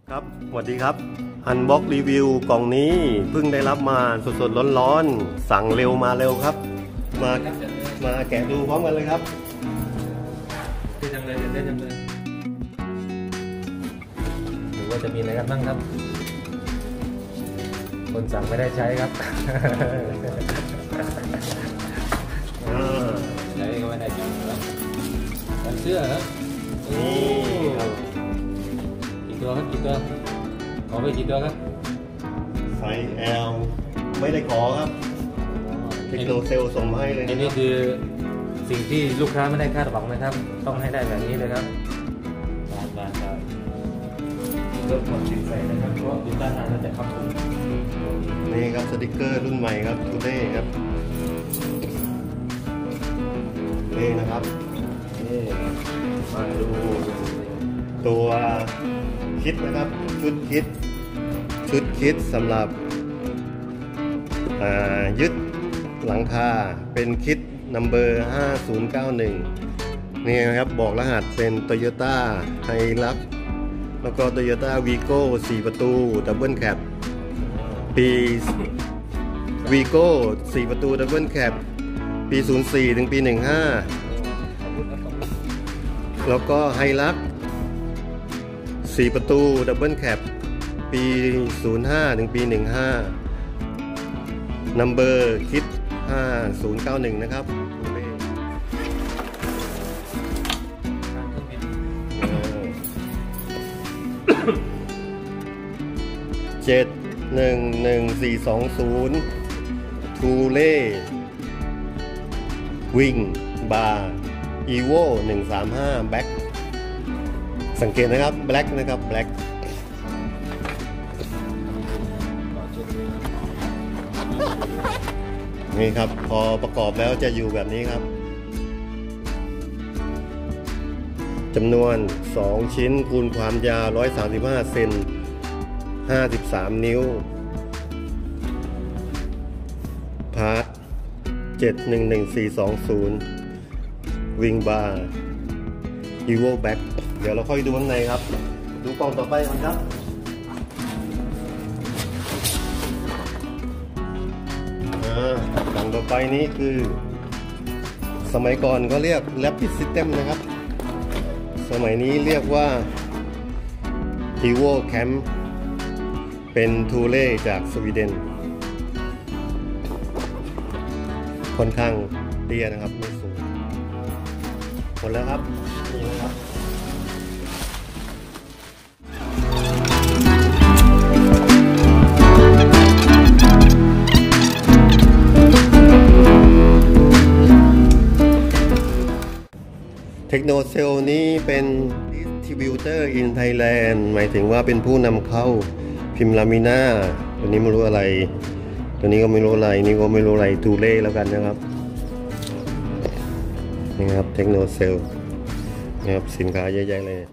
ครับสวัสดีครับอันบ็อกรีวิวกล่องนี้เพิ่งได้รับมาสดๆร้อนๆสั่งเร็วมาเร็วครับมาแกะดูพร้อมกันเลยครับเต้นจังเลยเต้นจังเลยหรือว่าจะมีอะไรกันบ้างครับคนสั่งไม่ได้ใช้ครับใช้ก็ไม่ได้จริงครับกันเสื้อครับนี่ครับกี่ตัวครับกี่ตัวขอไปกี่ตัวครับไซส์ L ไม่ได้ขอครับเทคโนเซลส่งมาให้เลยนี่คือสิ่งที่ลูกค้าไม่ได้คาดหวังนะครับต้องให้ได้แบบนี้เลยครับมาเริ่มความชื่นใจนะครับเพราะดูด้านหน้าจะครับผมนี่ครับสติกเกอร์รุ่นใหม่ครับทูเล่ครับนี่นะครับนี่มาดูตัวคิดนะครับชุดคิดสำหรับยึดหลังคาเป็นคิดนัมเบอร์5091นี่นะครับบอกรหัสเป็น Toyota Hilux แล้วก็ Toyota Vigo 4 ประตูดับเบิลแคปปี Vigo 4 ประตูดับเบิลแคปปี04ถึงปี15แล้วก็ Hilux 4 ประตูดับเบิลแคปปี05ถึงปี15นัมเบอร์คิด5091นะครับ711420ทูเล่วิ่งบาร์อีโว135แบ็คสังเกตนะครับแบล็คนะครับแบล็คนี่ครับพอประกอบแล้วจะอยู่แบบนี้ครับจำนวน2ชิ้นคูณความยาว135เซน53นิ้วพาร์ท711420วิงบาร์อีโวแบ็คเดี๋ยวเราค่อยดูข้างในครับดูกล่องต่อไปกันครับกล่องต่อไปนี้คือสมัยก่อนก็เรียก Rapid System นะครับสมัยนี้เรียกว่า Evo Camp เป็นทูเล่จากสวีเดนค่อนข้างเตี้ยนะครับไม่สูงหมดแล้วครับนี่นะครับเทคโนเซลนี้เป็น Distributor in Thailand หมายถึงว่าเป็นผู้นำเข้าพิมพ์ลามิน่าตัวนี้ไม่รู้อะไรตัวนี้ก็ไม่รู้อะไรนี่ก็ไม่รู้อะไรทูเล่แล้วกันนะครับนี่ครับเทคโนเซลนี่ครับสินค้าเยอะแยะเลย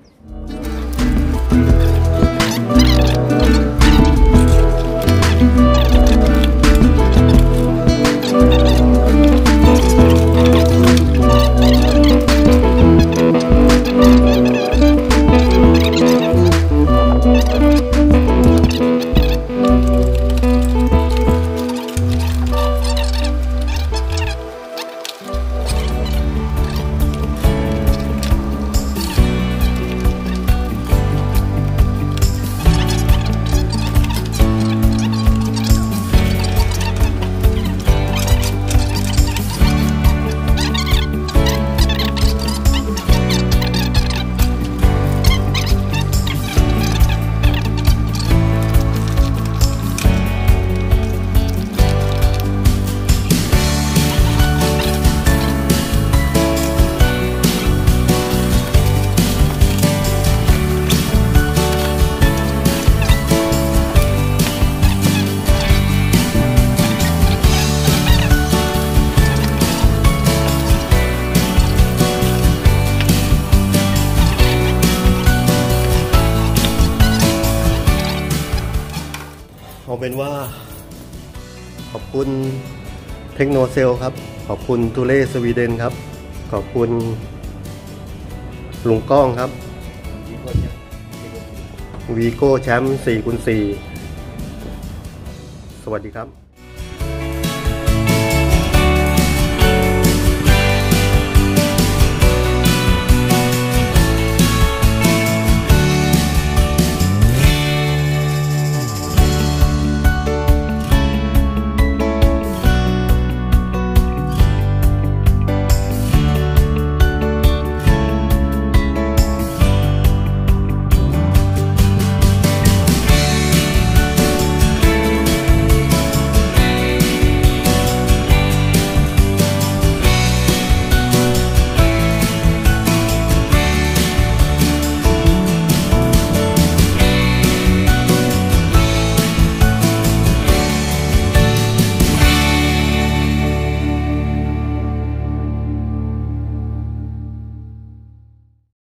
เอาเป็นว่าขอบคุณเทคโนเซลครับขอบคุณทูเล่สวีเดนครับขอบคุณลุงก้องครับวีโก้แชมป์4x4 สวัสดีครับ